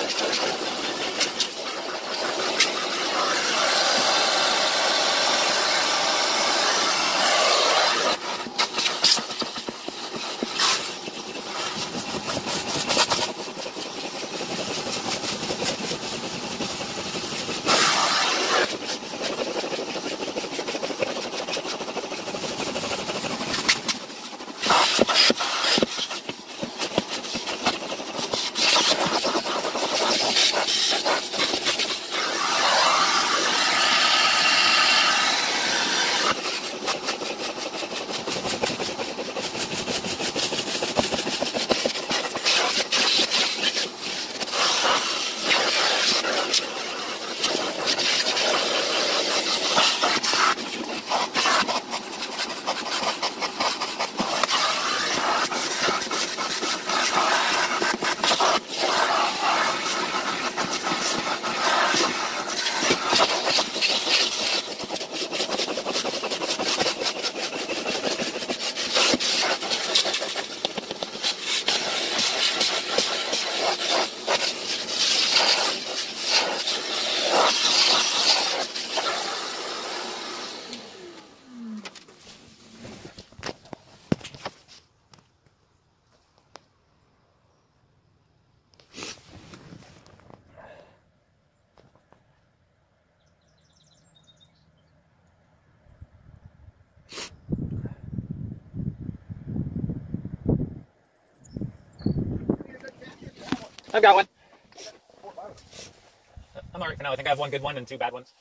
I've got one. I'm alright for now. I think I have one good one and two bad ones.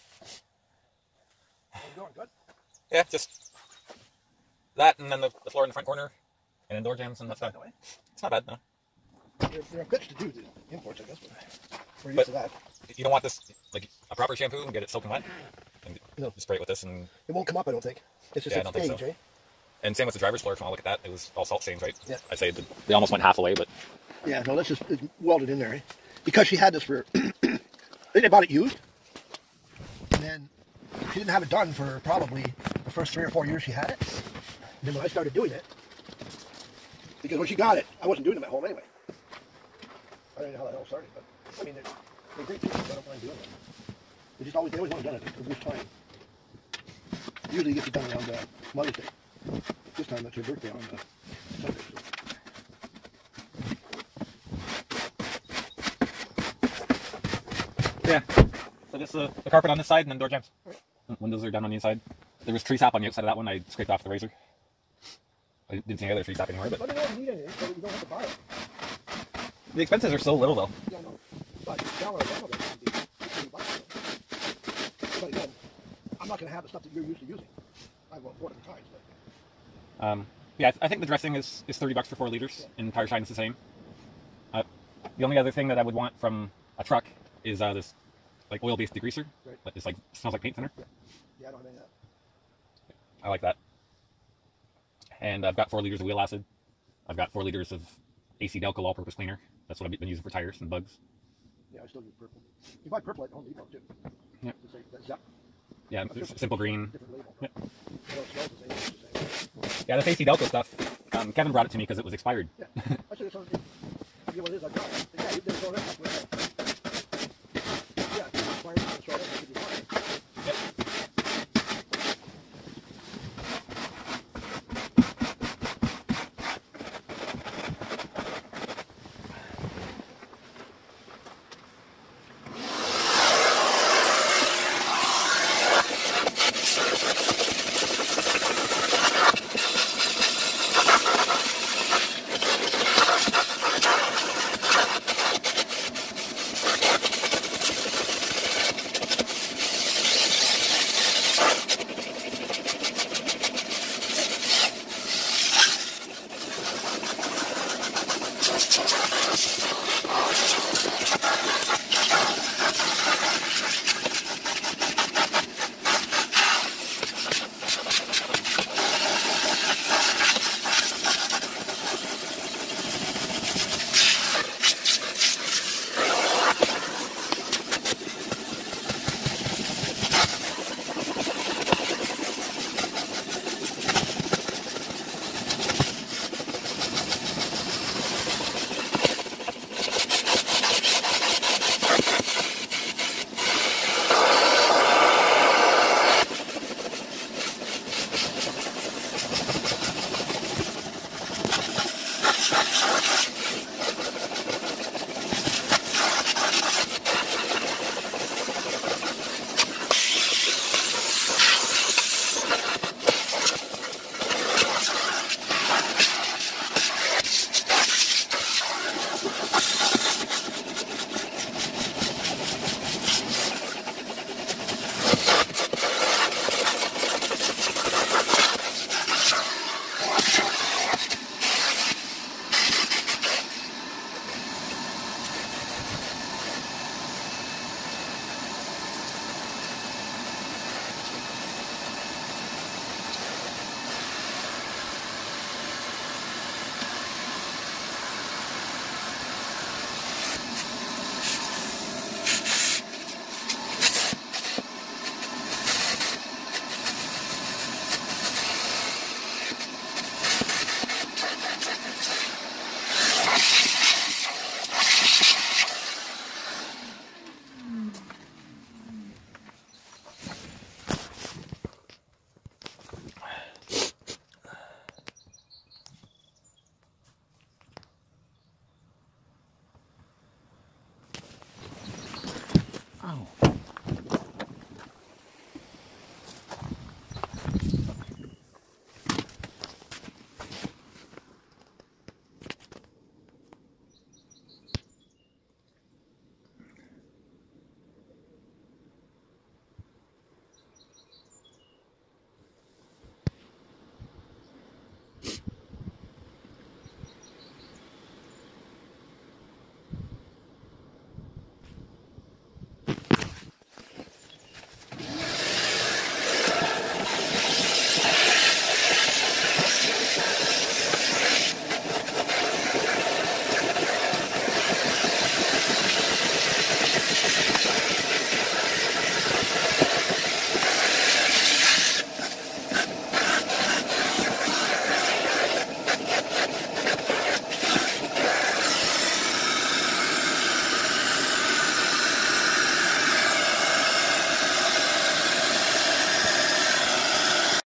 Going good? Yeah, just that and then the floor in the front corner and then door jams and that's fine. It's not bad, no. There are bits to do the imports, I guess, but we're used to that. You don't want this, like a proper shampoo and get it soaking wet? And no. You spray it with this and... It won't come up, I don't think. It's just a stage, eh? And same with the driver's floor, if you want to look at that. It was all salt stains, right? Yeah. I'd say they almost went half away, but... Yeah, no, that's just it's welded in there, eh? Because she had this for... I think they bought it used. And then she didn't have it done for probably the first 3 or 4 years she had it. And then when I started doing it, because when she got it, I wasn't doing them at home anyway. I don't know how that all started, but I mean, they're great people, so I don't mind doing them. They always want to done it at this time. Usually it gets it done around Mother's Day. This time that's her birthday on Sunday. So. Yeah. So just the carpet on this side and then door jams. Right. Windows are down on the inside. There was tree sap on the outside of that one. I scraped off the razor. I didn't see any other tree sap anymore, but... But you don't need anything, so you don't have to buy it. The expenses are so little, though. Yeah, no. But down but again, I'm not going to have the stuff that you're used to using. I won't afford it at times, but... Yeah, I think the dressing is $30 for 4 liters, yeah. And tire shine is the same. The only other thing that I would want from a truck is this like oil-based degreaser. Right. It's like smells like paint thinner. Yeah. Yeah, I don't have any of that. I like that. And I've got 4 liters of wheel acid. I've got 4 liters of AC Delco all-purpose cleaner. That's what I've been using for tires and bugs. Yeah, I still use purple. You buy purple at Home Depot too. Yeah. That's Zep. Yeah, simple green. Different label. Yeah. It smells the same. Yeah, this AC Delco stuff. Kevin brought it to me because it was expired. Yeah. I should have told you what it is. I got it. Yeah, there's no